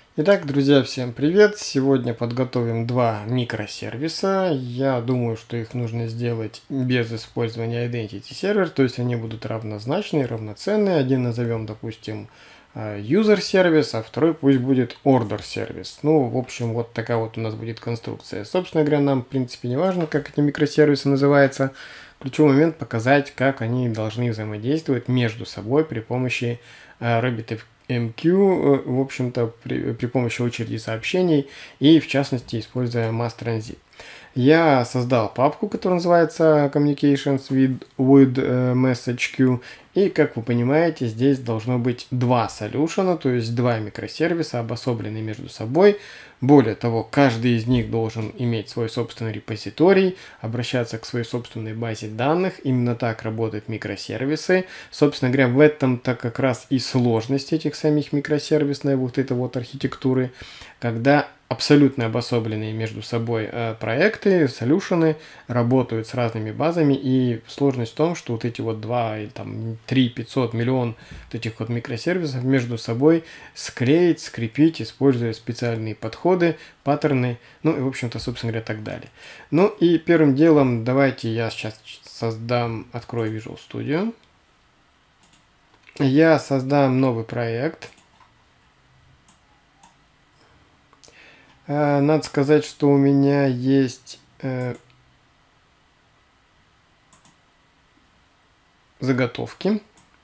Итак, друзья, всем привет! Сегодня подготовим два микросервиса. Я думаю, что их нужно сделать без использования Identity Server, то есть они будут равнозначные, равноценные. Один назовем, допустим, User сервис, а второй пусть будет Order сервис. Ну, в общем, вот такая вот у нас будет конструкция. Собственно говоря, нам, в принципе, не важно, как эти микросервисы называются. Ключевой момент показать, как они должны взаимодействовать между собой при помощи RabbitMQ, в общем-то, при помощи очереди сообщений и, в частности, используя mass transit. Я создал папку, которая называется Communications with Message Queue. И, как вы понимаете, здесь должно быть два солюшена, то есть два микросервиса, обособленные между собой. Более того, каждый из них должен иметь свой собственный репозиторий, обращаться к своей собственной базе данных. Именно так работают микросервисы. Собственно говоря, в этом-то как раз и сложность этих самих микросервисной вот этой вот архитектуры, когда абсолютно обособленные между собой проекты, солюшены работают с разными базами, и сложность в том, что вот эти вот 2, 3, 500, миллион вот этих вот микросервисов между собой склеить, скрепить, используя специальные подходы, паттерны, ну и в общем-то, собственно говоря, так далее. Ну и первым делом давайте я сейчас открою Visual Studio. Я создам новый проект. Надо сказать, что у меня есть заготовки.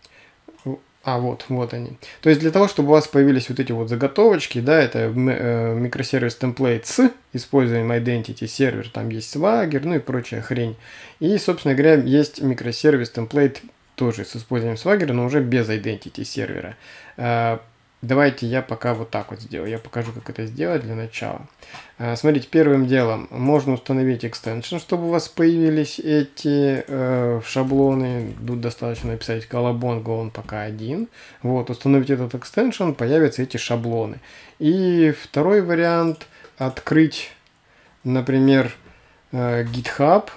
Вот они. То есть для того, чтобы у вас появились вот эти вот заготовочки, да, это микросервис template используем Identity сервер, там есть Swagger, ну и прочая хрень. И, собственно говоря, есть микросервис template тоже с использованием Swagger, но уже без Identity сервера. Давайте я пока вот так вот сделаю. Я покажу, как это сделать для начала. Смотрите, первым делом можно установить extension, чтобы у вас появились эти шаблоны. Тут достаточно написать Colabongo, он пока один. Вот, установить этот extension, появятся эти шаблоны. И второй вариант — открыть, например, GitHub.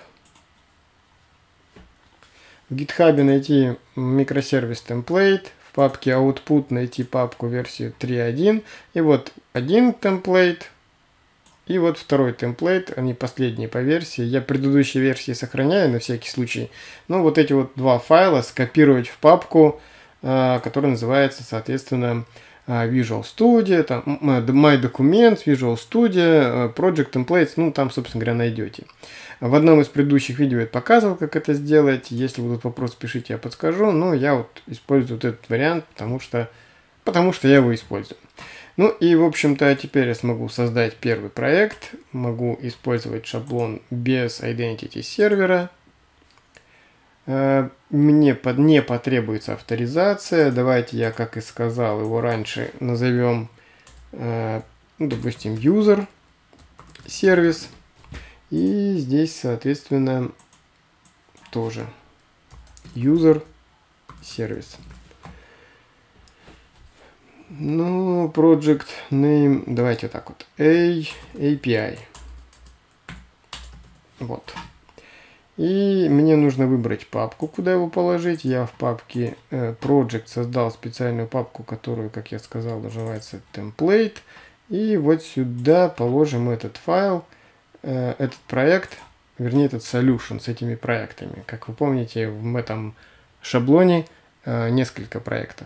В GitHub найти микросервис template. В папке output найти папку версию 3.1, и вот один темплейт, и вот второй темплейт, они последние по версии. Я предыдущие версии сохраняю на всякий случай, но вот эти вот два файла скопировать в папку, которая называется, соответственно, Visual Studio, там My Documents, Visual Studio, Project Templates, ну там, собственно говоря, найдете. В одном из предыдущих видео я показывал, как это сделать. Если будут вопросы, пишите, я подскажу. Но я вот использую вот этот вариант, потому что я его использую. Ну и, в общем-то, теперь я смогу создать первый проект. Могу использовать шаблон без Identity сервера. Мне не потребуется авторизация. Давайте я, как и сказал, его раньше назовем, допустим, User сервис. И здесь, соответственно, тоже User сервис. Ну, Project Name, давайте так вот, API. Вот. И мне нужно выбрать папку, куда его положить. Я в папке Project создал специальную папку, которую, как я сказал, называется Template. И вот сюда положим этот файл, этот проект, вернее этот solution с этими проектами. Как вы помните, в этом шаблоне несколько проектов.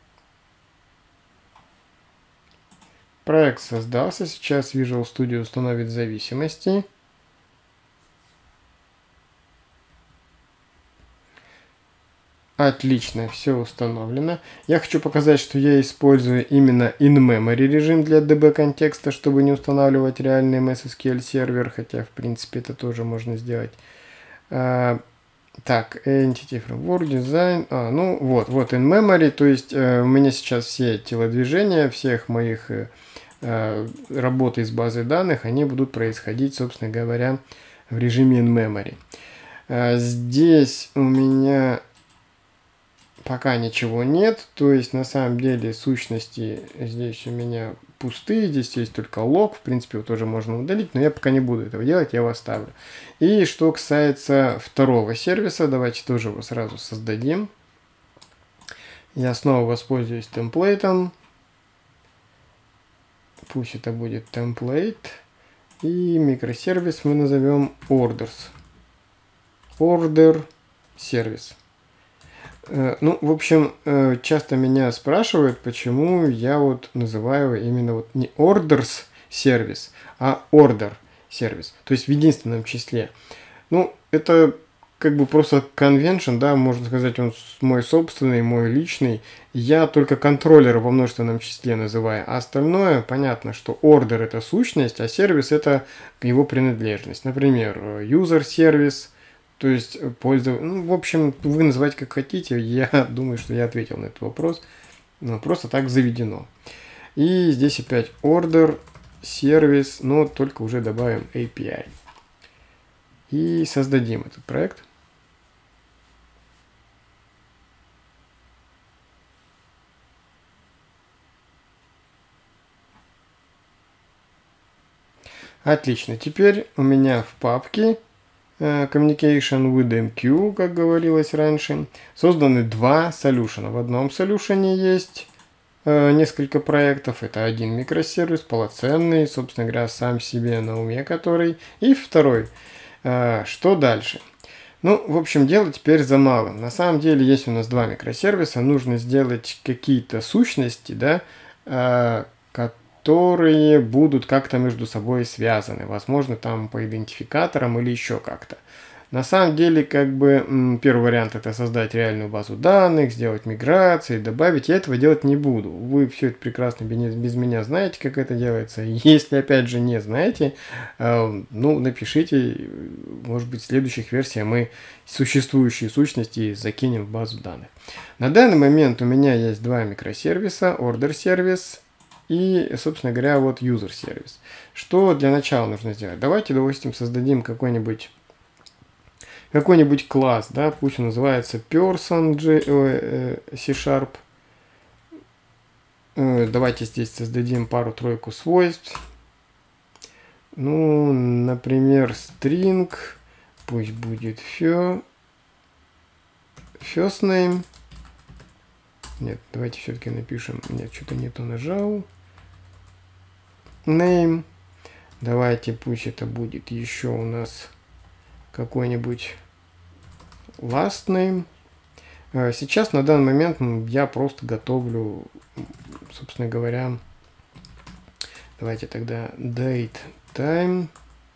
Проект создался, сейчас Visual Studio установит зависимости. Отлично, все установлено. Я хочу показать, что я использую именно in-memory режим для DB контекста, чтобы не устанавливать реальный MSSQL сервер, хотя в принципе это тоже можно сделать. Так, Entity Framework, Design, ну вот in-memory, то есть у меня сейчас все телодвижения всех моих работы с базой данных, они будут происходить, собственно говоря, в режиме in-memory. Здесь у меня пока ничего нет, то есть на самом деле сущности здесь у меня пустые, здесь есть только лог, в принципе его тоже можно удалить, но я пока не буду этого делать, я его оставлю. И что касается второго сервиса, давайте тоже его сразу создадим. Я снова воспользуюсь темплейтом. пусть это будет template, и микросервис мы назовем orders. Order сервис. Ну, в общем, часто меня спрашивают, почему я вот называю именно вот не orders сервис, а order сервис, то есть в единственном числе. Ну, это как бы просто convention, да, можно сказать, он мой собственный, мой личный. Я только контроллер во множественном числе называю, а остальное, понятно, что order это сущность, а сервис это его принадлежность. Например, user сервис, то есть пользователь. Ну, в общем, вы называйте как хотите, я думаю, что я ответил на этот вопрос. Но просто так заведено. И здесь опять order, сервис, но только уже добавим API. И создадим этот проект. Отлично. Теперь у меня в папке Communication with MQ, как говорилось раньше, созданы два солюшена. В одном солюшене есть несколько проектов. Это один микросервис, полноценный, собственно говоря, сам себе на уме который. И второй. Что дальше? Ну, в общем, дело теперь за малым. На самом деле, есть у нас два микросервиса, нужно сделать какие-то сущности, да, которые будут как-то между собой связаны. Возможно, там по идентификаторам или еще как-то. На самом деле, как бы, первый вариант это создать реальную базу данных, сделать миграции, добавить. Я этого делать не буду. Вы все это прекрасно без меня знаете, как это делается. Если, опять же, не знаете, ну, напишите. Может быть, в следующих версиях мы существующие сущности закинем в базу данных. На данный момент у меня есть два микросервиса, order сервис и, собственно говоря, вот user сервис. Что для начала нужно сделать? Давайте, допустим, создадим какой-нибудь класс, да, пусть он называется person C#. Давайте здесь создадим пару-тройку свойств. Ну, например, string, пусть будет first name. Нет, давайте все-таки напишем, нет, что-то не то нажал. Name. Давайте пусть это будет еще у нас какой-нибудь last name. Сейчас на данный момент я просто готовлю, собственно говоря, давайте тогда date, time,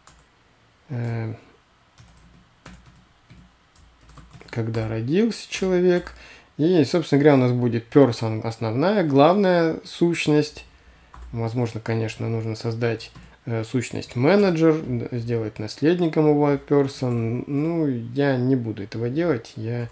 когда родился человек. И, собственно говоря, у нас будет person основная, главная сущность. Возможно, конечно, нужно создать сущность менеджер, сделать наследником его person. Ну, я не буду этого делать. Я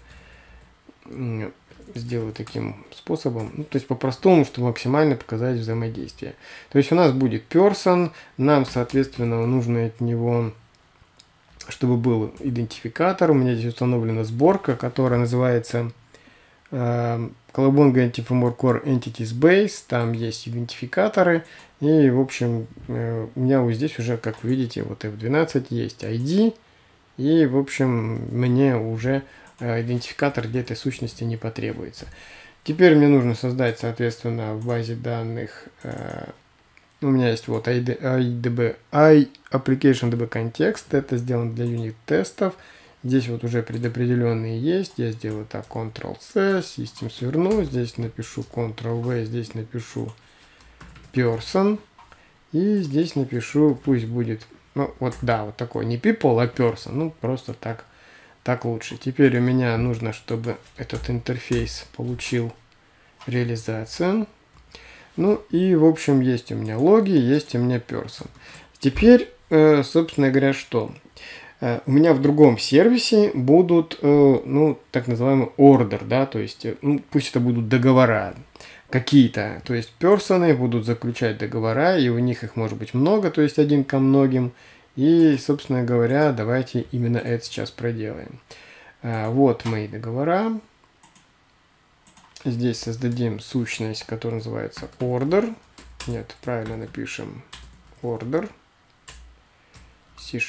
сделаю таким способом. Ну, то есть по-простому, чтобы максимально показать взаимодействие. То есть у нас будет person. Нам, соответственно, нужно от него, чтобы был идентификатор. У меня здесь установлена сборка, которая называется Colabonga Anti-Framework Core Entities Base, там есть идентификаторы, и, в общем, у меня вот здесь уже, как вы видите, вот F12 есть ID, и, в общем, мне уже идентификатор для этой сущности не потребуется. Теперь мне нужно создать, соответственно, в базе данных, у меня есть вот Application DB Context, это сделано для юнит-тестов. Здесь вот уже предопределенные есть. Я сделаю так, Ctrl-C, System сверну. Здесь напишу Ctrl-V, здесь напишу person. И здесь напишу, пусть будет, ну вот да, вот такой, не people, а person. Ну просто так лучше. Теперь у меня нужно, чтобы этот интерфейс получил реализацию. Ну и в общем есть у меня логи, есть у меня person. Теперь, собственно говоря, что? У меня в другом сервисе будут, ну, так называемый order, да, то есть, ну, пусть это будут договора какие-то, то есть, персоны будут заключать договора, и у них их может быть много, то есть, один ко многим, и, собственно говоря, давайте именно это сейчас проделаем. Вот мои договора. Здесь создадим сущность, которая называется order. Нет, правильно напишем order. C#.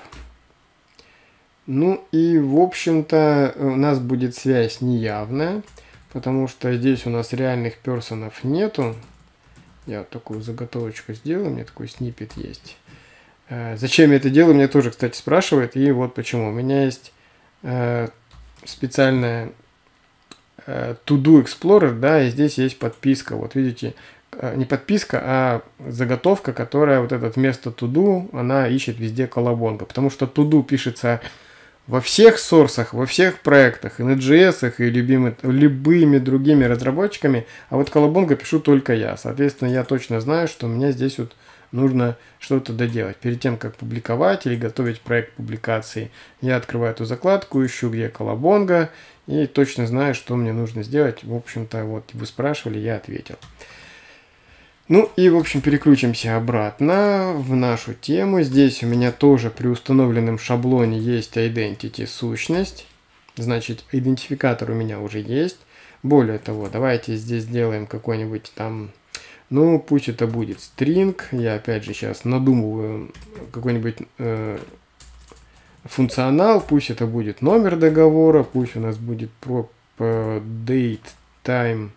Ну и, в общем-то, у нас будет связь неявная, потому что здесь у нас реальных персонов нету. Я вот такую заготовочку сделал, у меня такой сниппет есть. Зачем я это делаю, меня тоже, кстати, спрашивают. И вот почему. У меня есть специальная To-Do Explorer, да, и здесь есть подписка. Вот видите, не подписка, а заготовка, которая вот это вместо To-Do, она ищет везде колобонга. Потому что To-Do пишется во всех сорсах, во всех проектах, и на JS, и любыми другими разработчиками, а вот колобонга пишу только я. Соответственно, я точно знаю, что у меня здесь вот нужно что-то доделать. Перед тем, как публиковать или готовить проект публикации, я открываю эту закладку, ищу, где колобонга, и точно знаю, что мне нужно сделать. В общем-то, вот вы спрашивали, я ответил. Ну и, в общем, переключимся обратно в нашу тему. Здесь у меня тоже при установленном шаблоне есть identity сущность. Значит, идентификатор у меня уже есть. Более того, давайте здесь сделаем какой-нибудь там, ну, пусть это будет string. Я опять же сейчас надумываю какой-нибудь функционал. Пусть это будет номер договора, пусть у нас будет date, time,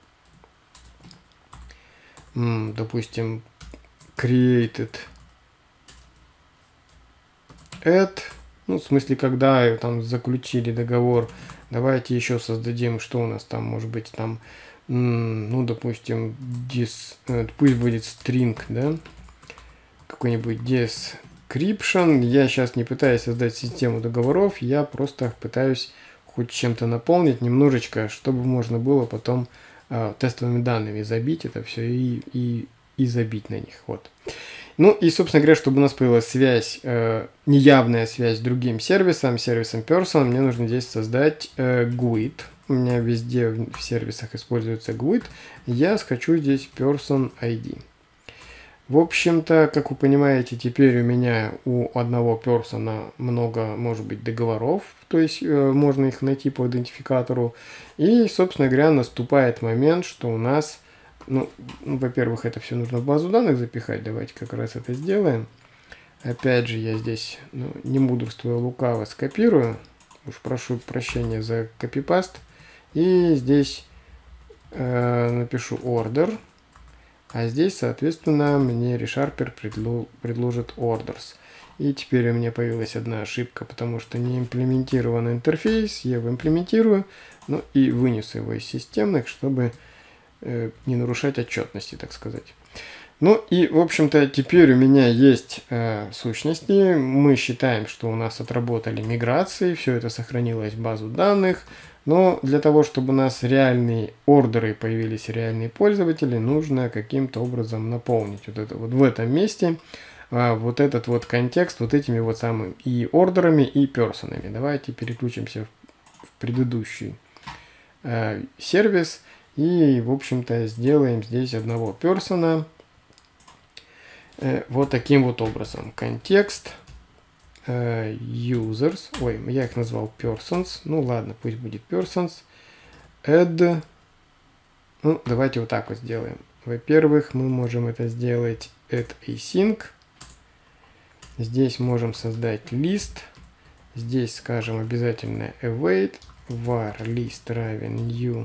допустим, created at, ну, в смысле, когда там заключили договор. Давайте еще создадим, что у нас там, может быть, там, ну, допустим, пусть будет string, да, какой-нибудь description. Я сейчас не пытаюсь создать систему договоров, я просто пытаюсь хоть чем-то наполнить немножечко, чтобы можно было потом тестовыми данными забить это все и забить на них. Вот. Ну и, собственно говоря, чтобы у нас появилась связь, неявная связь с другим сервисом Person, мне нужно здесь создать GUID. У меня везде в сервисах используется GUID. Я хочу здесь Person ID. В общем-то, как вы понимаете, теперь у меня у одного персона много, может быть, договоров, то есть можно их найти по идентификатору. И, собственно говоря, наступает момент, что у нас, ну во-первых, это все нужно в базу данных запихать, давайте как раз это сделаем. Опять же, я здесь, не мудрствуя лукаво, скопирую, уж прошу прощения за копипаст, и здесь напишу order. А здесь, соответственно, мне ReSharper предложит orders. И теперь у меня появилась одна ошибка, потому что не имплементирован интерфейс. Я его имплементирую, ну и вынесу его из системных, чтобы не нарушать отчетности, так сказать. Ну и, в общем-то, теперь у меня есть сущности. Мы считаем, что у нас отработали миграции, все это сохранилось в базу данных. Но для того, чтобы у нас реальные ордеры появились, реальные пользователи, нужно каким-то образом наполнить вот это вот в этом месте, вот этот вот контекст вот этими вот самыми и ордерами, и персонами. Давайте переключимся в предыдущий сервис и, в общем-то, сделаем здесь одного персона вот таким вот образом. Контекст. Users, ой, я их назвал persons, ну ладно, пусть будет persons, add, ну давайте вот так вот сделаем. Во-первых, мы можем это сделать add async, здесь можем создать list, здесь скажем обязательно await, var list равен new,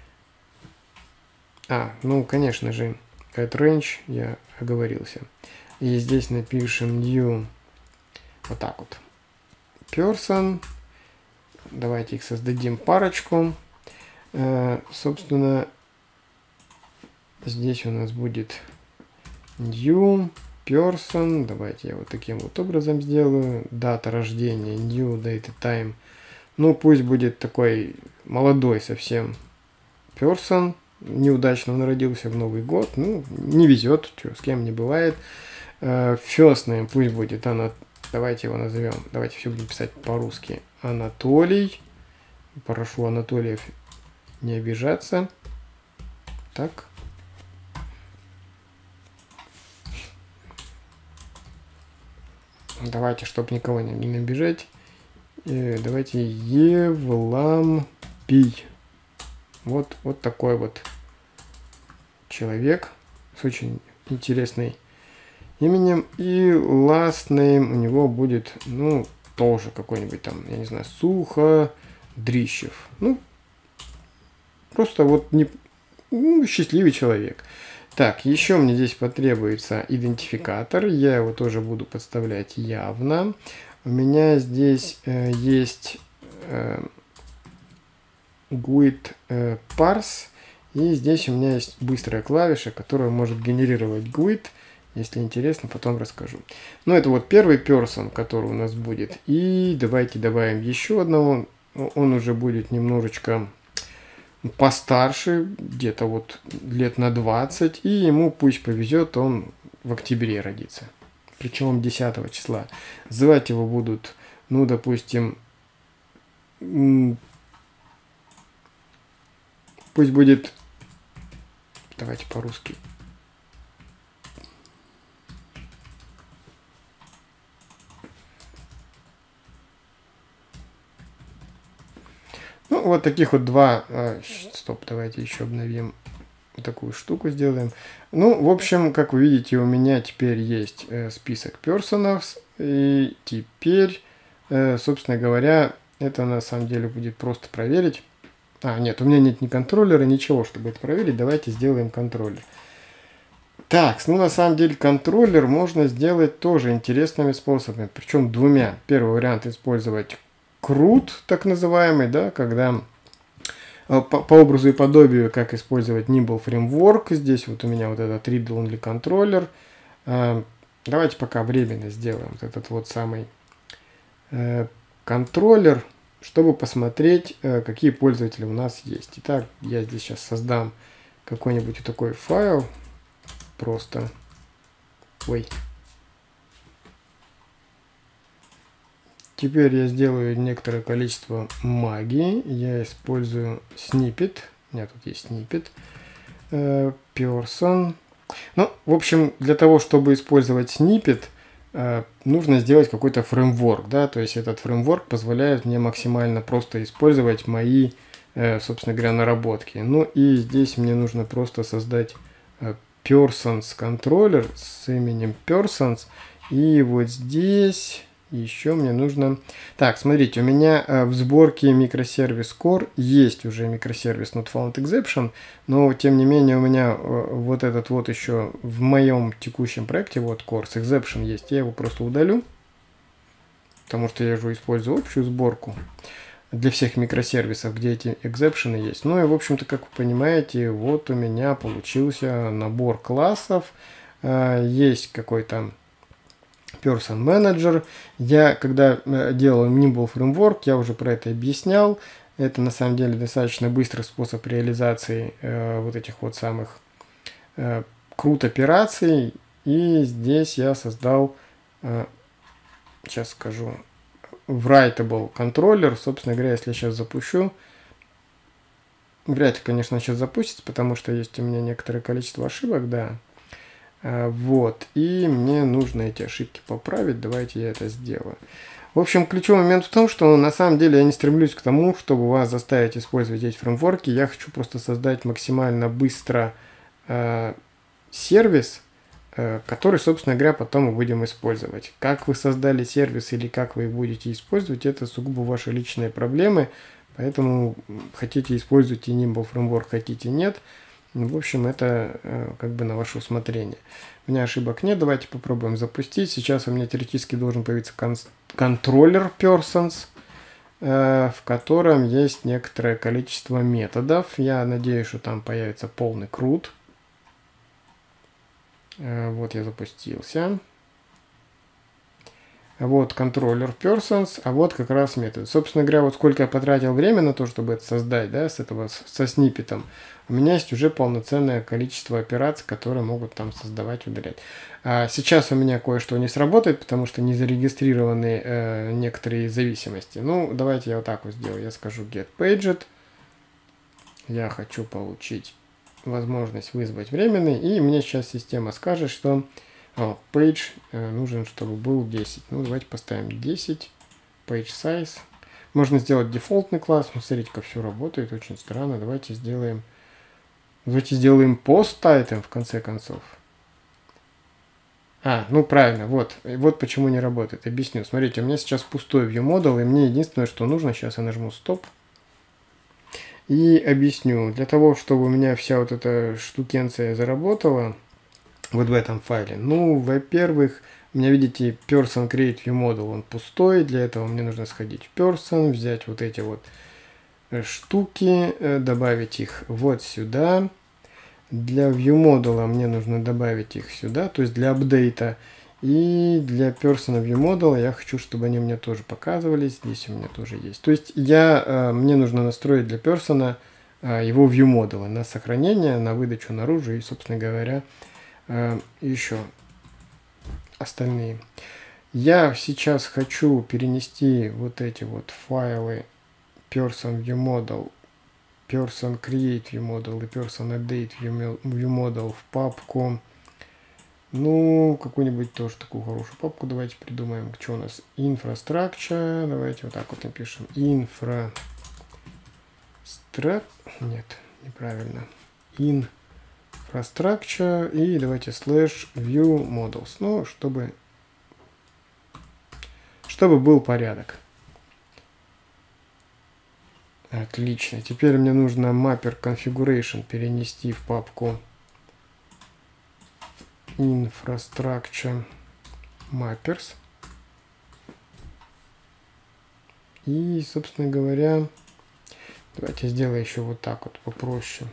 ну конечно же, add range, я оговорился, и здесь напишем new. Вот так вот. Person. Давайте их создадим парочку. Собственно, здесь у нас будет new person. Давайте я вот таким вот образом сделаю. Дата рождения new date time. Ну, пусть будет такой молодой совсем person. Неудачно он родился в Новый год. Ну, не везет, что, с кем не бывает. First name пусть будет она. Давайте его назовем. Давайте все будем писать по-русски. Анатолий. Прошу Анатолиев не обижаться. Так. Давайте, чтобы никого не набежать. Давайте Евлампий. Вот такой вот человек с очень интересной именем, и last name у него будет, ну, тоже какой-нибудь там, я не знаю, Суходрищев. Ну, просто вот счастливый человек. Так, еще мне здесь потребуется идентификатор. Я его тоже буду подставлять явно. У меня здесь есть GUID parse. И здесь у меня есть быстрая клавиша, которая может генерировать GUID. Если интересно, потом расскажу. Ну, это вот первый person, который у нас будет. И давайте добавим еще одного. Он уже будет немножечко постарше, где-то вот лет на 20. И ему пусть повезет, он в октябре родится. Причем 10 числа. Звать его будут, ну, допустим, пусть будет, давайте по-русски. Ну, вот таких вот два. Стоп, давайте еще обновим. Такую штуку сделаем. Ну, в общем, как вы видите, у меня теперь есть список персонов. И теперь, собственно говоря, это на самом деле будет просто проверить. Нет, у меня нет ни контроллера, ничего, чтобы это проверить. Давайте сделаем контроллер. Так, ну на самом деле контроллер можно сделать тоже интересными способами. Причем двумя. Первый вариант использовать CRUD, так называемый, да, когда по образу и подобию, как использовать Nimble Framework. Здесь вот у меня вот этот read-only контроллер. Давайте пока временно сделаем вот этот вот самый контроллер, чтобы посмотреть, какие пользователи у нас есть. Итак, я здесь сейчас создам какой-нибудь такой файл. Просто. Ой. Теперь я сделаю некоторое количество магии. Я использую snippet. У меня тут есть snippet. Person. Ну, в общем, для того, чтобы использовать snippet, нужно сделать какой-то фреймворк. Да? То есть этот фреймворк позволяет мне максимально просто использовать мои, собственно говоря, наработки. Ну и здесь мне нужно просто создать persons контроллер с именем persons. И вот здесь еще мне нужно... Так, смотрите, у меня в сборке микросервис core есть уже микросервис not found exception, но тем не менее у меня вот этот вот еще в моем текущем проекте, вот core с exception есть, я его просто удалю, потому что я же использую общую сборку для всех микросервисов, где эти экзепшены есть. Ну и, в общем-то, как вы понимаете, вот у меня получился набор классов. Есть какой-то Person Manager. Я, когда делал Nimble Framework, я уже про это объяснял. Это, на самом деле, достаточно быстрый способ реализации вот этих вот самых CRUD операций. И здесь я создал, сейчас скажу, writable контроллер. Собственно говоря, если я сейчас запущу, вряд ли, конечно, сейчас запустится, потому что есть у меня некоторое количество ошибок, да. Вот, и мне нужно эти ошибки поправить. Давайте я это сделаю. В общем, ключевой момент в том, что на самом деле я не стремлюсь к тому, чтобы вас заставить использовать эти фреймворки. Я хочу просто создать максимально быстро сервис, который, собственно говоря, потом мы будем использовать. Как вы создали сервис или как вы их будете использовать, это сугубо ваши личные проблемы. Поэтому хотите используйте Nimble Framework, хотите нет. В общем, это как бы на ваше усмотрение. У меня ошибок нет. Давайте попробуем запустить. Сейчас у меня теоретически должен появиться контроллер persons, в котором есть некоторое количество методов. Я надеюсь, что там появится полный CRUD. Вот я запустился. Вот контроллер persons, а вот как раз метод. Собственно говоря, вот сколько я потратил время на то, чтобы это создать, да, со сниппетом, у меня есть уже полноценное количество операций, которые могут там создавать, удалять. Сейчас у меня кое-что не сработает, потому что не зарегистрированы некоторые зависимости. Ну, давайте я вот так вот сделаю. Я скажу get paged. Я хочу получить возможность вызвать временный, и мне сейчас система скажет, что page нужен, чтобы был 10. Ну, давайте поставим 10. Page size. Можно сделать дефолтный класс. Ну, смотрите, как все работает. Очень странно. Давайте сделаем post item в конце концов. Ну правильно. Вот почему не работает. Объясню. Смотрите, у меня сейчас пустой view model, и мне единственное, что нужно, сейчас я нажму стоп. И объясню. Для того, чтобы у меня вся вот эта штукенция заработала вот в этом файле, ну, во-первых, у меня, видите, person create view model, он пустой. Для этого мне нужно сходить в person, взять вот эти вот штуки, добавить их вот сюда. Для view model мне нужно добавить их сюда, то есть для апдейта. И для person view model я хочу, чтобы они у меня тоже показывались. Здесь у меня тоже есть. То есть мне нужно настроить для person его view model на сохранение, на выдачу наружу и, собственно говоря, еще остальные. Я сейчас хочу перенести вот эти вот файлы person view model, person create view model и person update view model в папку. Ну, какую-нибудь тоже такую хорошую папку давайте придумаем. Что у нас? Infrastructure. Давайте вот так вот напишем. Нет, неправильно. Infrastructure. И давайте /view models. Ну, чтобы был порядок. Отлично. Теперь мне нужно mapper configuration перенести в папку Infrastructure Mappers. И, собственно говоря, давайте сделаю еще вот так вот попроще.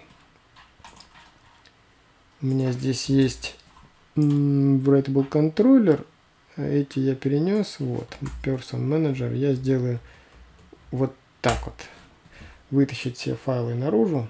У меня здесь есть Writable Controller. Эти я перенес. Вот, Person Manager. Я сделаю вот так вот. Вытащить все файлы наружу.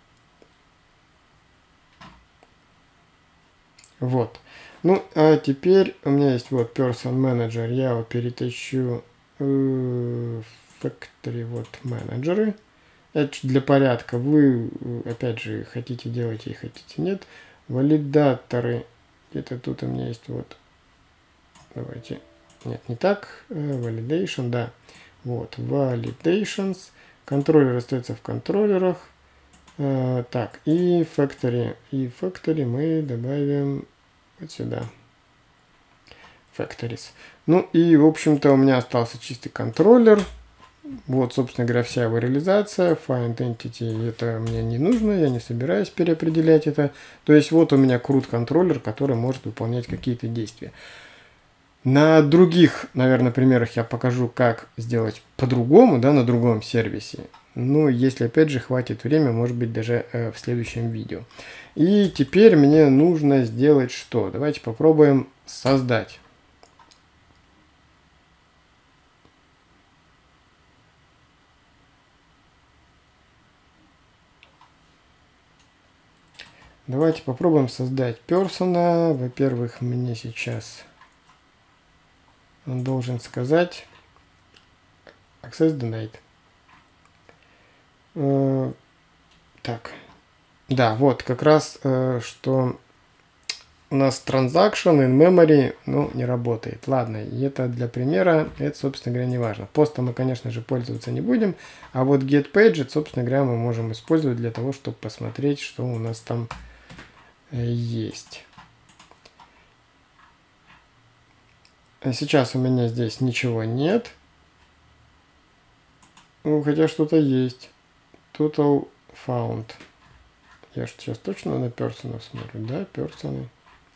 Вот. Ну, а теперь у меня есть вот Person Manager. Я его перетащу в Factory. Вот менеджеры. Это для порядка. Вы, опять же, хотите делать и хотите нет. Валидаторы. Где-то тут у меня есть вот. Давайте. Нет, не так. Validation, да. Вот. Validations. Контроллер остается в контроллерах. Так, и Factory. И Factory мы добавим вот сюда. Factories. Ну и, в общем-то, у меня остался чистый контроллер. Вот, собственно говоря, вся его реализация. Find Entity, это мне не нужно, я не собираюсь переопределять это. То есть вот у меня CRUD контроллер, который может выполнять какие-то действия. На других, наверное, примерах я покажу, как сделать по-другому, да, на другом сервисе. Ну, если, опять же, хватит времени, может быть, даже в следующем видео. И теперь мне нужно сделать что? Давайте попробуем создать. Давайте попробуем создать персона. Во-первых, мне сейчас он должен сказать Access Denied. Так. Да, вот как раз, что у нас transaction in memory, ну, не работает. Ладно, и это для примера, это, собственно говоря, не важно. Постом мы, конечно же, пользоваться не будем, а вот getPage, собственно говоря, мы можем использовать для того, чтобы посмотреть, что у нас там есть. Сейчас у меня здесь ничего нет. Ну, хотя что-то есть. Total found. Я же сейчас точно на персонов смотрю, да, персоны.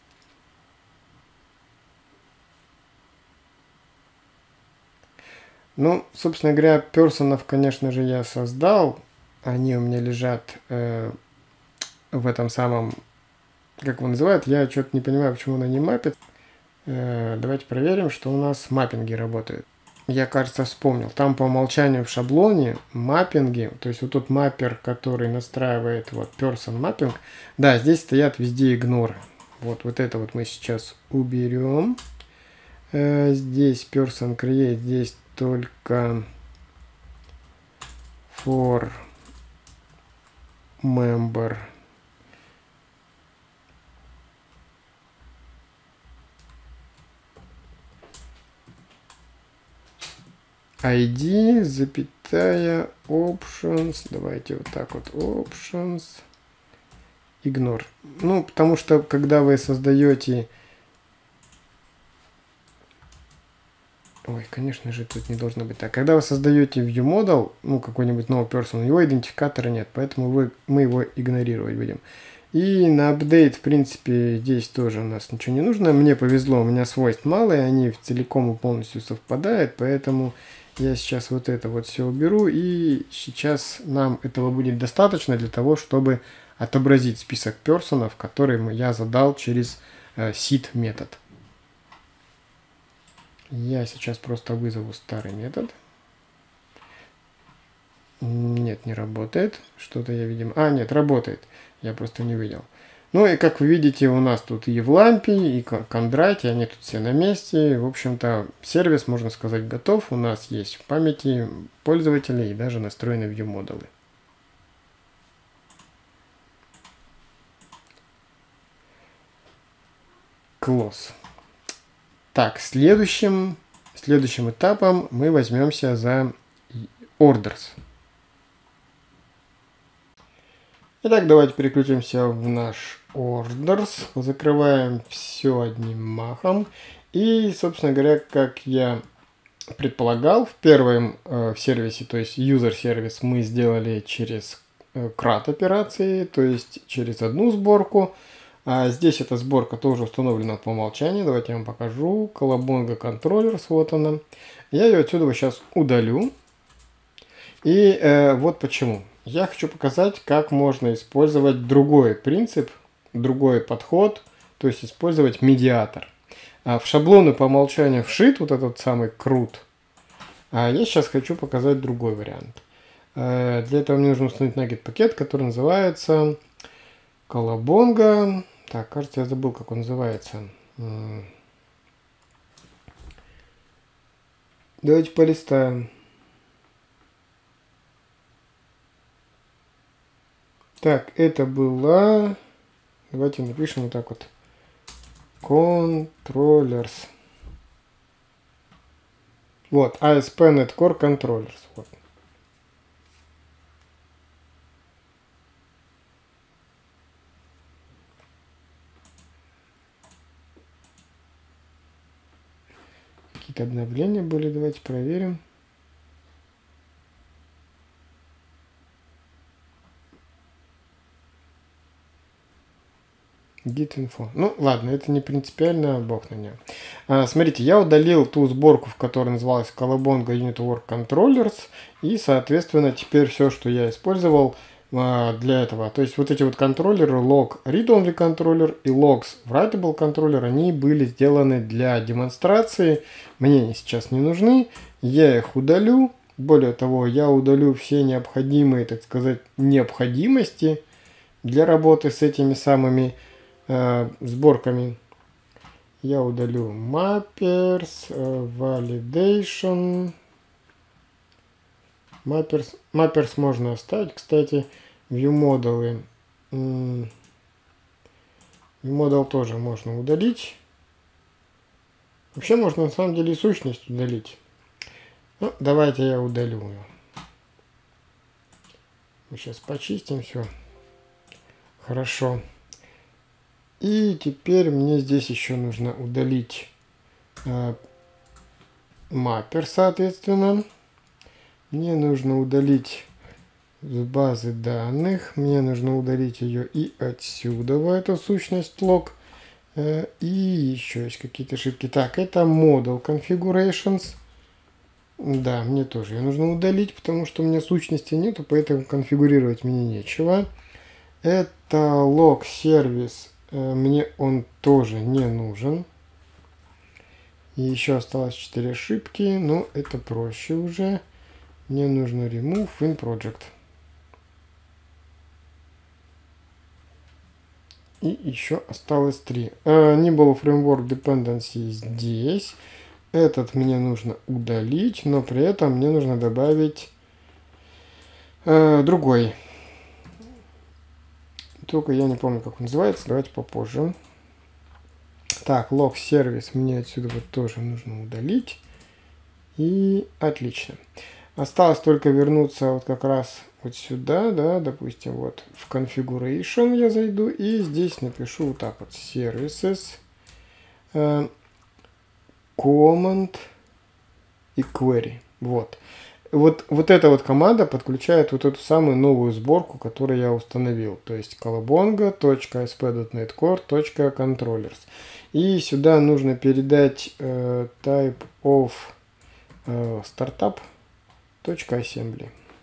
Ну, собственно говоря, персонов, конечно же, я создал. Они у меня лежат в этом самом, как его называют, я что-то не понимаю, почему она не мапит. Давайте проверим, что у нас маппинги работают. Я, кажется, вспомнил. Там по умолчанию в шаблоне маппинги, то есть вот тот маппер, который настраивает вот person mapping, да, здесь стоят везде игноры. Вот это вот мы сейчас уберем. Здесь person create, здесь только for member. ID, запятая, options, давайте вот так вот, options, ignore. Ну, потому что, когда вы создаете Ой, конечно же, тут не должно быть так. Когда вы создаете ViewModel, ну, какой-нибудь новый person, его идентификатора нет, поэтому мы его игнорировать будем. И на апдейт, в принципе, здесь тоже у нас ничего не нужно. Мне повезло, у меня свойств мало, и они целиком и полностью совпадают, поэтому я сейчас вот это вот все уберу, и сейчас нам этого будет достаточно для того, чтобы отобразить список персонов, которые я задал через seed метод. Я сейчас просто вызову старый метод. Нет, не работает. Что-то я, видимо... А, нет, работает. Я просто не видел. Ну и как вы видите, у нас тут и Евлампий, и Кондрати, они тут все на месте. В общем-то, сервис, можно сказать, готов. У нас есть в памяти пользователей и даже настроены ViewModel. Close. Так, следующим этапом мы возьмемся за orders. Итак, давайте переключимся в наш orders, закрываем все одним махом. И, собственно говоря, как я предполагал, в первом сервисе, то есть user сервис, мы сделали через CRUD операции, то есть через одну сборку. А здесь эта сборка тоже установлена по умолчанию. Давайте я вам покажу. Колобонга Controllers, вот она. Я ее отсюда сейчас удалю. И вот почему. Я хочу показать, как можно использовать другой принцип, другой подход, то есть использовать медиатор. В шаблоны по умолчанию вшит вот этот самый CRUD. А я сейчас хочу показать другой вариант. Для этого мне нужно установить Nugget пакет, который называется Колобонга. Так, кажется, я забыл, как он называется. Давайте полистаем. Так, это была... Давайте напишем вот так вот. Controllers. Вот, ASP.NET Core Controllers. Вот. Какие-то обновления были, давайте проверим. Git-info. Ну, ладно, это не принципиально, бог на нем. Смотрите, я удалил ту сборку, в которой называлась Colobonga Unit Work Controllers, и, соответственно, теперь все, что я использовал для этого, то есть вот эти вот контроллеры, log read-only controller и logs writable controller, они были сделаны для демонстрации, мне они сейчас не нужны, я их удалю. Более того, я удалю все необходимые, так сказать, необходимости для работы с этими самыми сборками. Я удалю mappers, validation. Mappers можно оставить, кстати, ViewModel. ViewModel тоже можно удалить. Вообще можно на самом деле и сущность удалить. Ну, давайте я удалю ее. Мы сейчас почистим все. Хорошо. И теперь мне здесь еще нужно удалить маппер, соответственно. Мне нужно удалить с базы данных. Мне нужно удалить ее и отсюда, в эту сущность log. И еще есть какие-то ошибки. Так, это model configurations. Да, мне тоже ее нужно удалить, потому что у меня сущности нету, поэтому конфигурировать мне нечего. Это log сервис. Мне он тоже не нужен. И еще осталось 4 ошибки, но это проще уже. Мне нужно remove in project. И еще осталось 3. Nibble Framework Dependency здесь. Этот мне нужно удалить, но при этом мне нужно добавить другой. Только я не помню, как он называется. Давайте попозже. Так, log сервис мне отсюда вот тоже нужно удалить. И отлично. Осталось только вернуться вот как раз вот сюда, да, допустим, вот в configuration я зайду и здесь напишу вот так вот services, command, и query. Вот эта вот команда подключает вот эту самую новую сборку, которую я установил. То есть colabonga.asp.NET Core.controllers. И сюда нужно передать type of startup.assembly.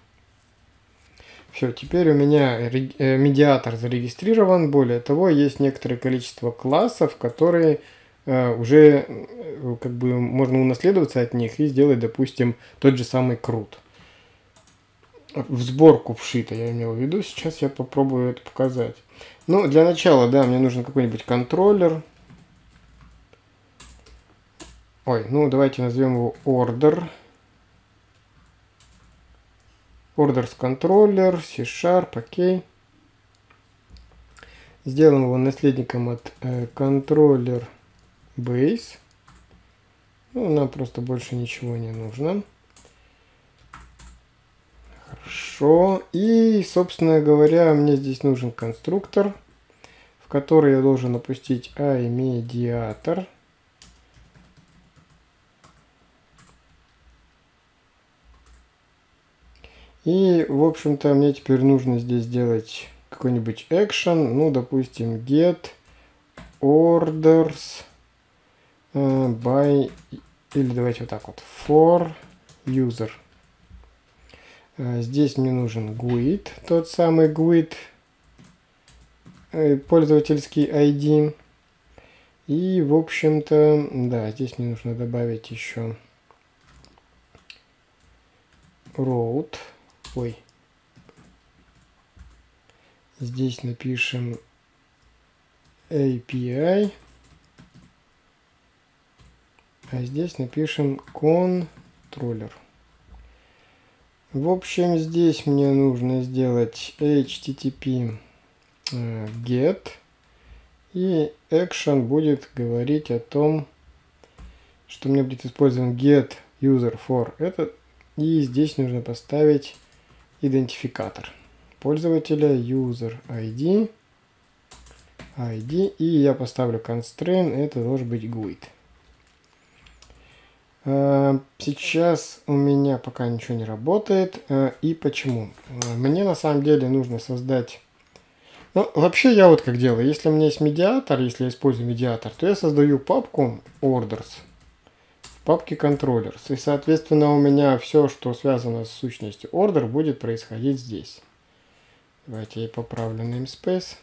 Все, теперь у меня медиатор зарегистрирован. Более того, есть некоторое количество классов, которые уже как бы можно унаследоваться от них и сделать, допустим, тот же самый CRUD. В сборку вшито, я имел в виду. Сейчас я попробую это показать. Ну, для начала, да, мне нужен какой-нибудь контроллер. Ой, ну давайте назовем его order. Orders controller, C-Sharp, окей. Сделаем его наследником от controller base. Ну, нам просто больше ничего не нужно. Хорошо. И, собственно говоря, мне здесь нужен конструктор, в который я должен опустить iMediator. И, в общем-то, мне теперь нужно здесь сделать какой-нибудь action. Ну, допустим, get orders by, или давайте вот так вот, for user. Здесь мне нужен GUID, тот самый GUID, пользовательский ID. И, в общем-то, да, здесь мне нужно добавить еще route. Ой. Здесь напишем API. А здесь напишем controller. В общем, здесь мне нужно сделать HTTP get. И action будет говорить о том, что мне будет использован get user for это. И здесь нужно поставить идентификатор пользователя user ID. И я поставлю constraint. Это должен быть GUID. Сейчас у меня пока ничего не работает. И почему? Мне на самом деле нужно создать... Ну, вообще я вот как делаю. Если у меня есть медиатор, если я использую медиатор, то я создаю папку orders в папке controllers. И, соответственно, у меня все, что связано с сущностью order, будет происходить здесь. Давайте я поправлю namespace.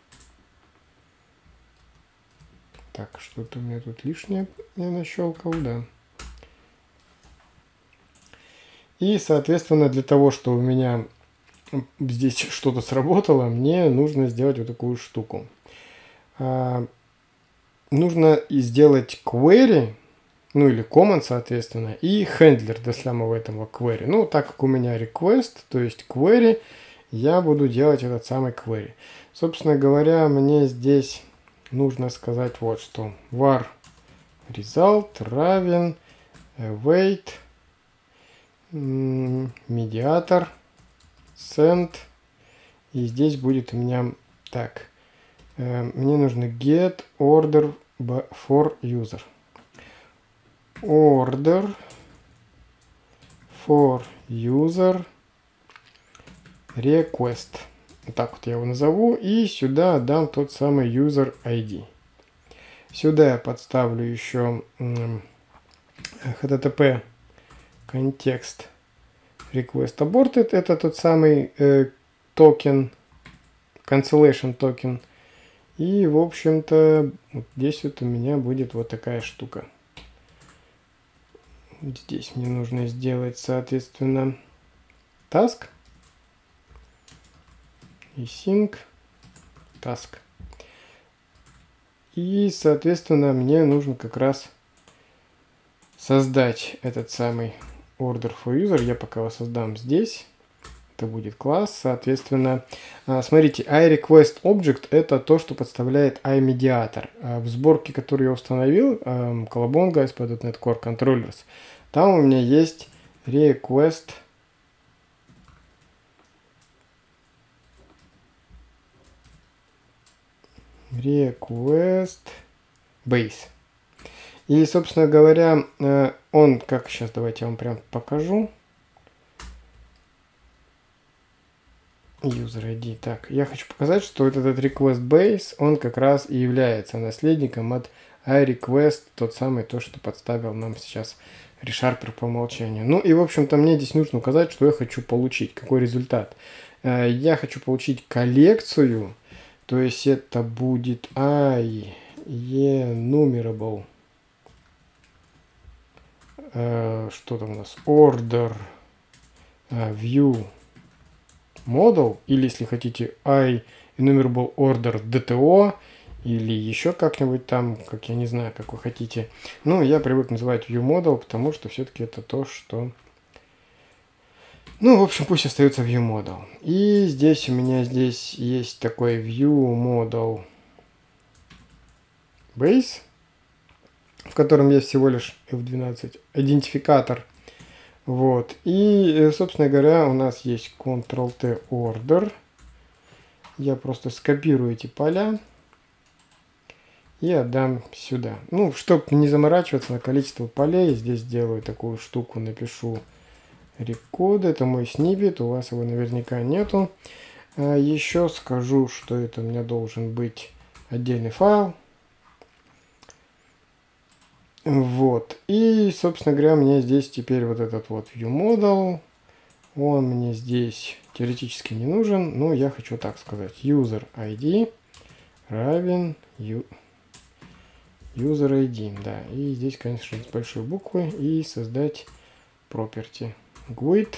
Так, что-то у меня тут лишнее я нащелкал, да. И, соответственно, для того, чтобы у меня здесь что-то сработало, мне нужно сделать вот такую штуку. Нужно сделать query, ну или command, соответственно, и handler для самого этого query. Ну, так как у меня request, то есть query, я буду делать этот самый query. Собственно говоря, мне здесь нужно сказать вот что. var result равен await медиатор send. И здесь будет у меня так. Мне нужно get order for user. Order for user request. Вот так вот я его назову. И сюда отдам тот самый user ID. Сюда я подставлю еще http контекст request aborted. Это тот самый токен, cancellation токен. И, в общем-то, вот здесь вот у меня будет вот такая штука. Здесь мне нужно сделать, соответственно, task и sync task. И, соответственно, мне нужно как раз создать этот самый order for user. Я пока его создам здесь. Это будет класс. Соответственно, смотрите, iRequest Object это то, что подставляет iMediator. В сборке, которую я установил, Colabonga, ASP.NET Core Controllers, там у меня есть request base. И, собственно говоря, он, как сейчас, давайте я вам прям покажу. User ID. Так, я хочу показать, что вот этот request base, он как раз и является наследником от iRequest, тот самый, то, что подставил нам сейчас ReSharper по умолчанию. Ну и, в общем-то, мне здесь нужно указать, что я хочу получить, какой результат. Я хочу получить коллекцию, то есть это будет enumerable. Что там у нас? Order view model, или если хотите enumerable order DTO, или еще как-нибудь там, как я не знаю, как вы хотите. Ну, я привык называть view model, потому что все-таки это то, что... Ну, в общем, пусть остается view model. И здесь у меня здесь есть такой view model base, в котором есть всего лишь F12 идентификатор. Вот. И, собственно говоря, у нас есть Ctrl-T order. Я просто скопирую эти поля и отдам сюда. Ну, чтобы не заморачиваться на количество полей, здесь сделаю такую штуку, напишу record. Это мой сниппет, у вас его наверняка нету. Еще скажу, что это у меня должен быть отдельный файл. Вот. И, собственно говоря, у меня здесь теперь вот этот вот viewModel. Он мне здесь теоретически не нужен, но я хочу так сказать. User ID равен user ID. Да. И здесь, конечно, с большой буквы. И создать property GUID.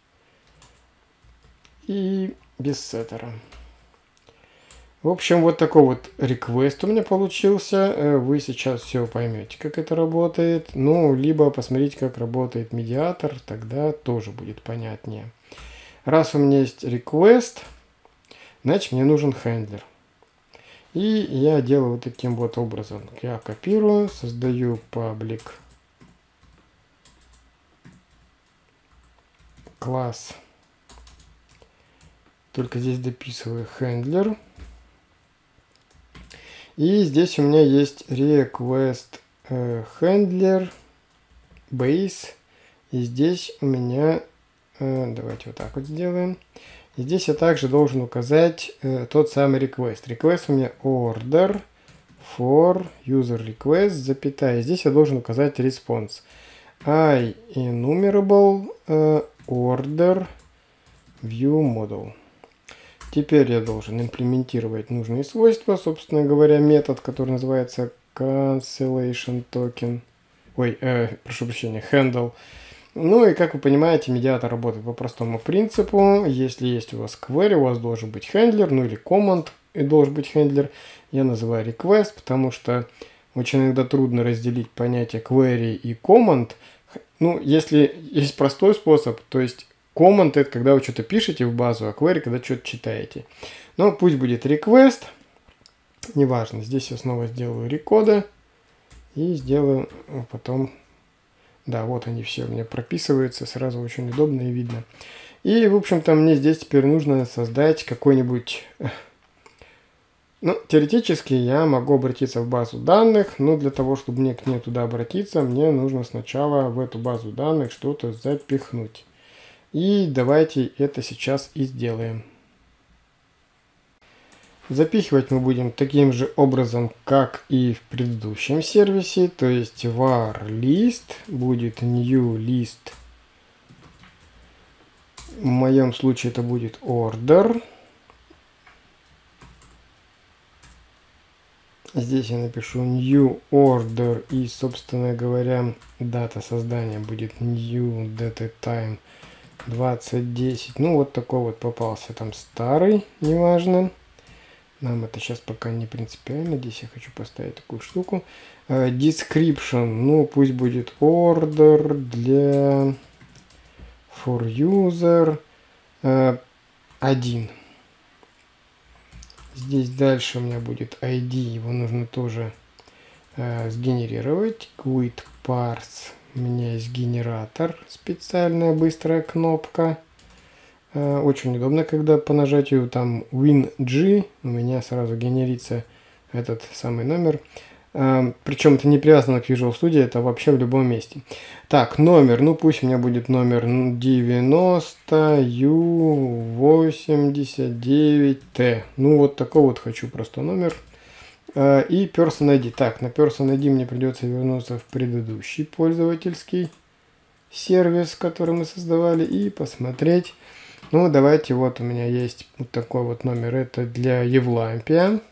И без сеттера. В общем, вот такой вот request у меня получился. Вы сейчас все поймете, как это работает. Ну, либо посмотрите, как работает медиатор, тогда тоже будет понятнее. Раз у меня есть request, значит мне нужен хендлер. И я делаю вот таким вот образом. Я копирую, создаю public класс. Только здесь дописываю хендлер. И здесь у меня есть request handler base. И здесь у меня, давайте вот так вот сделаем. И здесь я также должен указать тот самый request. Request у меня order for user request, запятая. Здесь я должен указать response. enumerable order view model. Теперь я должен имплементировать нужные свойства, собственно говоря, метод, который называется cancellation token. Ой, прошу прощения, handle. Ну и как вы понимаете, медиатор работает по простому принципу. Если есть у вас query, у вас должен быть хендлер, ну или command и должен быть хендлер. Я называю request, потому что очень иногда трудно разделить понятие query и command. Ну, если есть простой способ, то есть command это когда вы что-то пишете в базу, а query когда что-то читаете. Но пусть будет request. Неважно. Здесь я снова сделаю рекоды. И сделаю потом... Да, вот они все у меня прописываются. Сразу очень удобно и видно. И, в общем-то, мне здесь теперь нужно создать какой-нибудь... Ну, теоретически я могу обратиться в базу данных, но для того, чтобы мне к ней туда обратиться, мне нужно сначала в эту базу данных что-то запихнуть. И давайте это сейчас и сделаем. Запихивать мы будем таким же образом, как и в предыдущем сервисе. То есть var list будет new list. В моем случае это будет order. Здесь я напишу new order и, собственно говоря, дата создания будет new data time 2010. Ну, вот такой вот попался там старый, неважно. Нам это сейчас пока не принципиально. Здесь я хочу поставить такую штуку. Description, ну, пусть будет order для for user 1. Здесь дальше у меня будет ID, его нужно тоже сгенерировать. Quit parse. У меня есть генератор, специальная быстрая кнопка. Очень удобно, когда по нажатию там WinG у меня сразу генерится этот самый номер. Причем это не привязано к Visual Studio, это вообще в любом месте. Так, номер, ну пусть у меня будет номер 90U89T. Ну вот такой вот хочу просто номер. И Person ID. Так, на Person ID мне придется вернуться в предыдущий пользовательский сервис, который мы создавали, и посмотреть. Ну, давайте, вот у меня есть вот такой вот номер. Это для Евлампия.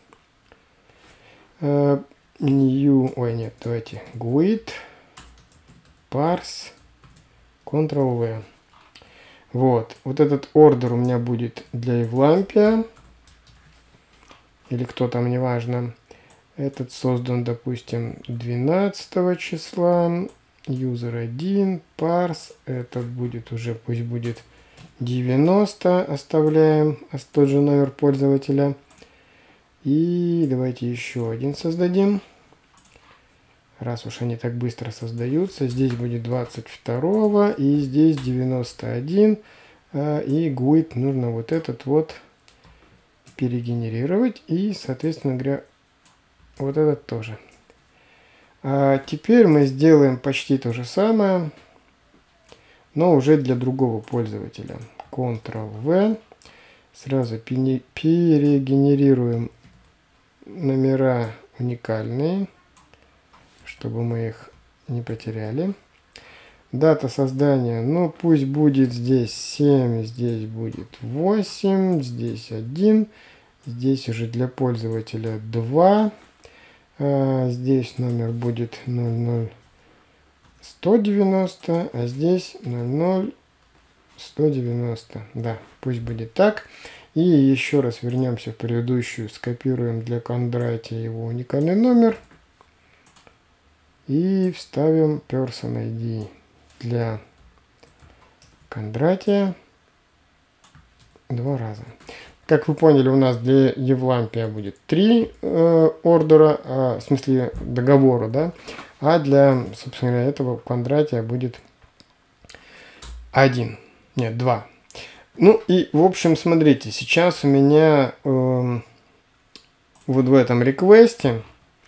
New, ой, нет, давайте GUID, Parse, Ctrl-V. Вот этот ордер у меня будет для Евлампия. Или кто там, неважно. Этот создан, допустим, 12 числа. User 1, Parse. Этот будет уже, пусть будет 90. Оставляем тот же номер пользователя. И давайте еще один создадим. Раз уж они так быстро создаются. Здесь будет 22 и здесь 91. И GUID нужно вот этот вот перегенерировать. И, соответственно говоря, вот этот тоже. А теперь мы сделаем почти то же самое, но уже для другого пользователя. Ctrl-V. Сразу перегенерируем номера уникальные, чтобы мы их не потеряли. Дата создания, ну пусть будет здесь 7, здесь будет 8, здесь 1, здесь уже для пользователя 2, здесь номер будет 00190, а здесь 00190, да, пусть будет так. И еще раз вернемся в предыдущую, скопируем для Кондратия его уникальный номер и вставим Person ID для Кондратия 2 раза. Как вы поняли, у нас для Евлампия будет 3 ордера, в смысле договора, да, а для, собственно говоря, этого Кондратия будет 1, нет, 2. Ну и, в общем, смотрите, сейчас у меня вот в этом реквесте,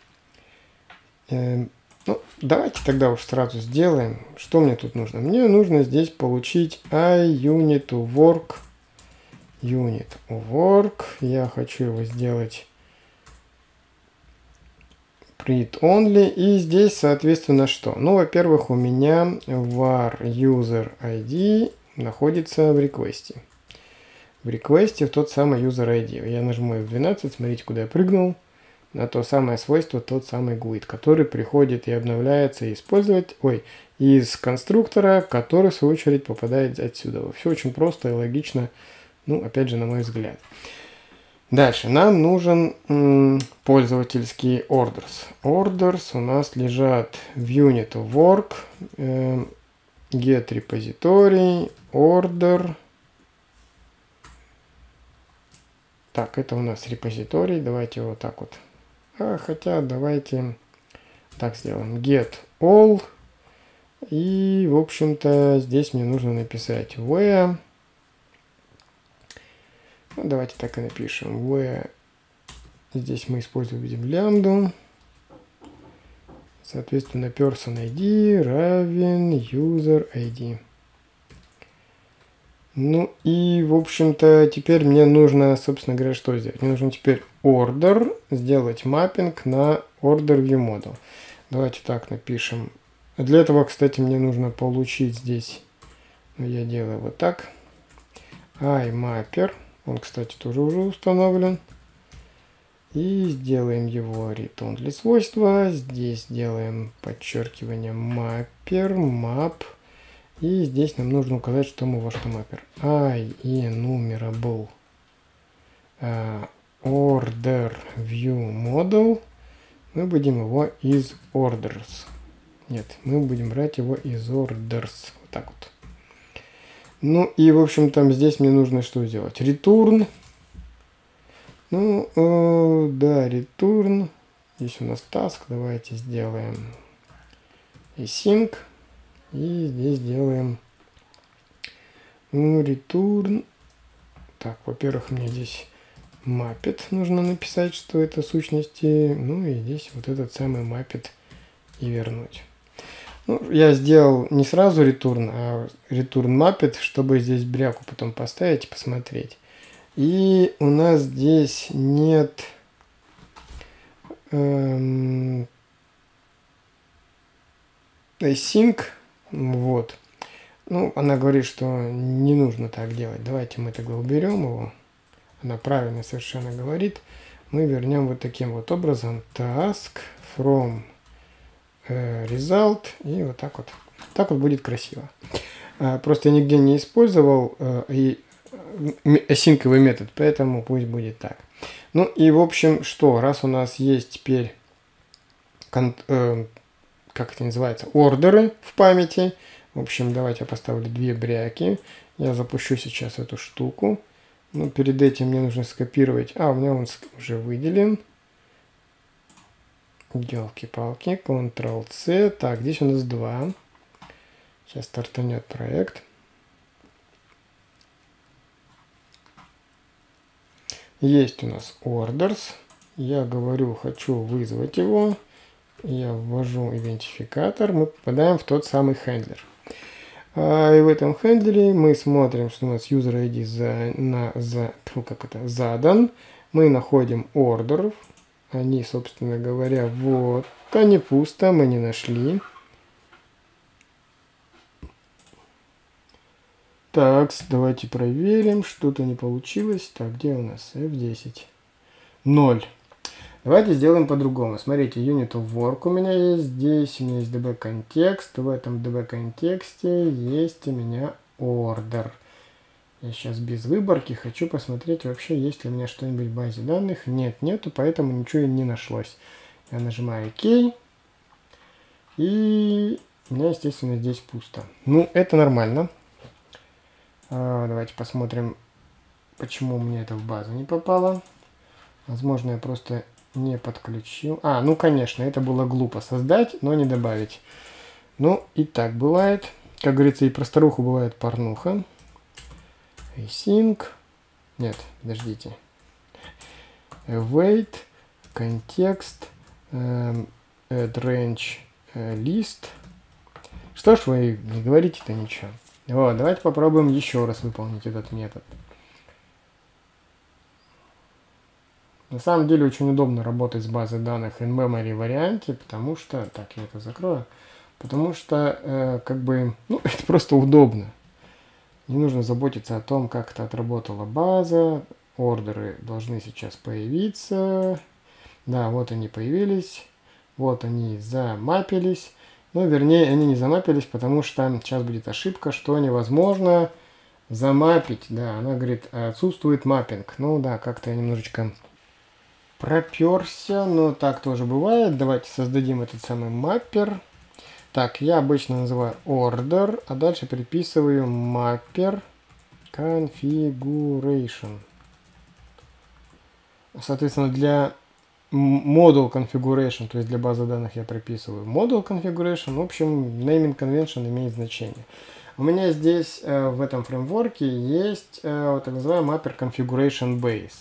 ну, давайте тогда уж сразу сделаем, что мне тут нужно. Мне нужно здесь получить iUnit_work. Unit_work. Я хочу его сделать print only. И здесь, соответственно, что? Ну, во-первых, у меня var user ID находится в реквесте. В реквесте в тот самый user ID. Я нажму F12, смотрите, куда я прыгнул. На то самое свойство, тот самый GUID, который приходит и обновляется из конструктора, который в свою очередь попадает отсюда. Все очень просто и логично, ну, опять же, на мой взгляд. Дальше нам нужен пользовательский orders. Orders у нас лежат в unit_work, get repository, order. Так, это у нас репозиторий. Давайте вот так вот. Хотя давайте так сделаем. Get all. И, в общем-то, здесь мне нужно написать where. Ну, давайте так и напишем. Where. Здесь мы используем лямбду. Соответственно, person ID равен user ID. Ну и, в общем-то, теперь мне нужно, собственно говоря, что сделать? Мне нужно теперь order, сделать маппинг на order view model. Давайте так напишем. Для этого, кстати, мне нужно получить здесь, я делаю вот так, iMapper. Он, кстати, тоже уже установлен. И сделаем его return для свойства. Здесь делаем подчеркивание mapper, map. И здесь нам нужно указать, что мы во что маппер. IEnumerable order view model. Мы будем его из orders. Нет, мы будем брать его из orders. Вот так вот. Ну и, в общем, там здесь мне нужно что сделать? Return. Ну, да, return. Здесь у нас task. Давайте сделаем async. И здесь делаем return. Так, во-первых, мне здесь mapped нужно написать, что это сущности. Ну и здесь вот этот самый mapped и вернуть. Ну, я сделал не сразу return, а return mapped, чтобы здесь бряку потом поставить и посмотреть. И у нас здесь нет async. Вот. Ну, она говорит, что не нужно так делать. Давайте мы тогда уберем его. Она правильно совершенно говорит. Мы вернем вот таким вот образом task from result. И вот так вот. Так вот будет красиво. Просто я нигде не использовал async метод, поэтому пусть будет так. Ну и в общем, что, раз у нас есть теперь, как это называется, ордеры в памяти. В общем, давайте я поставлю две бряки. Я запущу сейчас эту штуку. Но перед этим мне нужно скопировать. У меня он уже выделен. Ёлки-палки. Ctrl-C. Так, здесь у нас 2. Сейчас стартанет проект. Есть у нас orders. Я говорю, хочу вызвать его. Я ввожу идентификатор. Мы попадаем в тот самый хендлер. И в этом хендлере мы смотрим, что у нас user ID задан. Мы находим ордеров. Они, собственно говоря, вот они пусто, мы не нашли. Так, давайте проверим, что-то не получилось. Так, где у нас F10? 0. Давайте сделаем по-другому. Смотрите, unit of work у меня есть здесь, у меня есть db контекст, в этом db контексте есть у меня order. Я сейчас без выборки хочу посмотреть вообще, есть ли у меня что-нибудь в базе данных. Нет, нету, поэтому ничего и не нашлось. Я нажимаю OK, и у меня, естественно, здесь пусто. Ну, это нормально. Давайте посмотрим, почему мне это в базу не попало. Возможно, я просто не подключил. Ну, конечно, это было глупо создать, но не добавить. Ну, и так бывает. Как говорится, и про старуху бывает порнуха. Async. Нет, подождите. Await. Контекст. Add range list. Что ж вы не говорите-то ничего. Вот, давайте попробуем еще раз выполнить этот метод. На самом деле очень удобно работать с базой данных in-memory варианте, потому что... Так, я это закрою. Потому что, это просто удобно. Не нужно заботиться о том, как это отработала база. Ордеры должны сейчас появиться. Да, вот они появились. Вот они замапились. Ну, вернее, они не замапились, потому что сейчас будет ошибка, что невозможно замапить. Да, она говорит, отсутствует маппинг. Ну да, как-то я немножечко проперся, но так тоже бывает. Давайте создадим этот самый маппер. Так, я обычно называю order, а дальше приписываю mapper configuration. Соответственно, для model configuration, то есть для базы данных, я приписываю model configuration. В общем, naming convention имеет значение. У меня здесь в этом фреймворке есть так называемый mapper configuration base.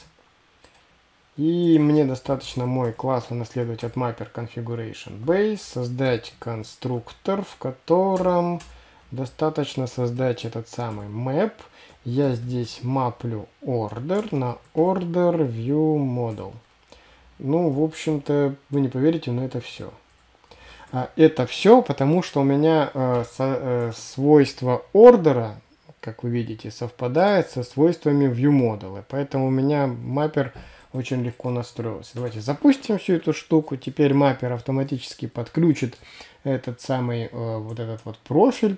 И мне достаточно мой класс унаследовать от mapper configuration base, создать конструктор, в котором достаточно создать этот самый map. Я здесь маплю order на order view model. Ну, в общем-то, вы не поверите, но это все. Это все, потому что у меня свойства ордера, как вы видите, совпадает со свойствами view model. Поэтому у меня маппер очень легко настроился. Давайте запустим всю эту штуку. Теперь маппер автоматически подключит этот самый вот этот вот профиль.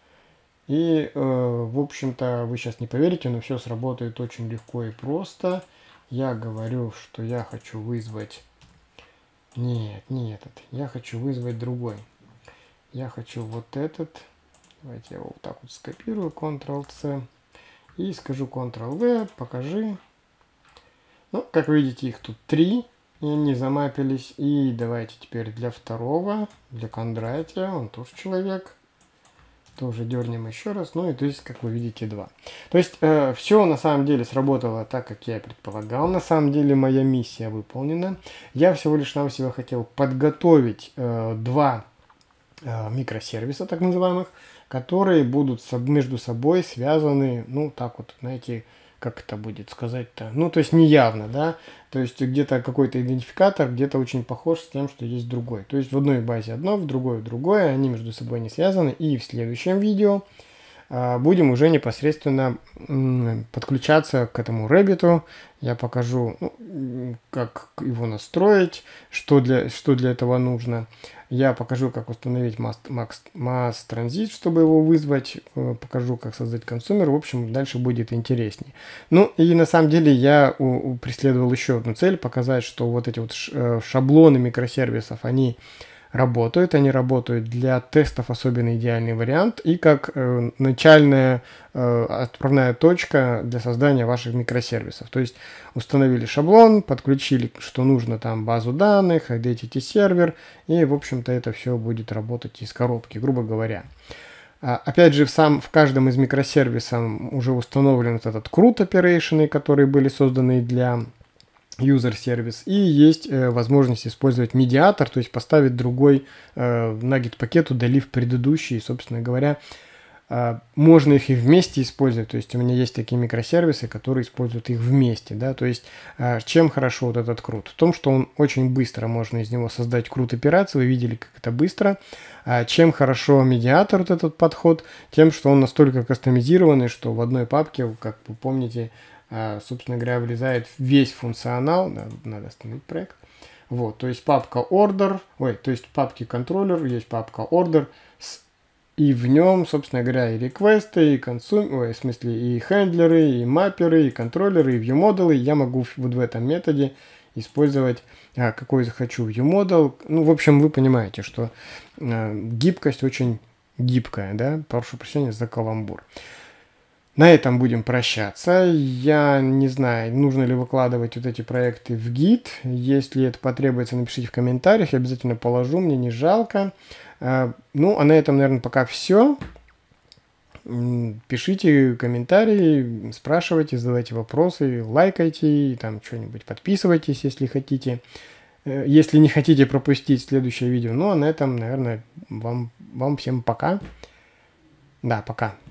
И, в общем-то, вы сейчас не поверите, но все сработает очень легко и просто. Я говорю, что я хочу вызвать... Нет, не этот. Я хочу вызвать другой. Я хочу вот этот. Давайте я его вот так вот скопирую. Ctrl-C. И скажу Ctrl-V. Покажи. Ну, как вы видите, их тут 3. И они замапились. И давайте теперь для второго. Для Кондратия. Он тоже человек. Тоже дернем еще раз. Ну и то есть, как вы видите, 2. То есть все на самом деле сработало так, как я предполагал. На самом деле моя миссия выполнена. Я всего лишь навсего хотел подготовить 2 микросервиса, так называемых, которые будут между собой связаны, ну так вот, знаете, как это будет сказать-то, ну то есть неявно, да, то есть где-то какой-то идентификатор, где-то очень похож с тем, что есть другой. То есть в одной базе одно, в другой другое, они между собой не связаны. И в следующем видео будем уже непосредственно подключаться к этому Rabbit. Я покажу, как его настроить, что для этого нужно. Я покажу, как установить Mass Transit, чтобы его вызвать. Покажу, как создать консумер. В общем, дальше будет интереснее. Ну и на самом деле я преследовал еще одну цель. Показать, что вот эти вот шаблоны микросервисов, они работают для тестов особенно идеальный вариант и как начальная отправная точка для создания ваших микросервисов. То есть установили шаблон, подключили, что нужно, там базу данных, Identity сервер, и в общем-то это все будет работать из коробки, грубо говоря. Опять же, в каждом из микросервисов уже установлен вот этот CRUD Operation, которые были созданы для user сервис, и есть возможность использовать медиатор, то есть поставить другой наггет пакет, удалив предыдущий, собственно говоря, можно их и вместе использовать, то есть у меня есть такие микросервисы, которые используют их вместе, да, то есть чем хорошо вот этот CRUD? В том, что он очень быстро, можно из него создать CRUD операции, вы видели, как это быстро. Чем хорошо медиатор, вот этот подход, тем, что он настолько кастомизированный, что в одной папке, как вы помните, собственно говоря, влезает весь функционал. Надо остановить проект. Вот, то есть папка order, то есть папки контроллер, есть папка order, и в нем, собственно говоря, и реквесты, и в смысле, и хендлеры, и мапперы, и контроллеры, и viewModel. Я могу вот в этом методе использовать какой захочу viewModel. Ну, в общем, вы понимаете, что гибкость очень гибкая, да, прошу прощения за каламбур. На этом будем прощаться. Я не знаю, нужно ли выкладывать вот эти проекты в гид. Если это потребуется, напишите в комментариях. Я обязательно положу, мне не жалко. Ну, а на этом, наверное, пока все. Пишите комментарии, спрашивайте, задавайте вопросы, лайкайте, там что-нибудь, подписывайтесь, если хотите. Если не хотите пропустить следующее видео. Ну, а на этом, наверное, вам всем пока. Да, пока.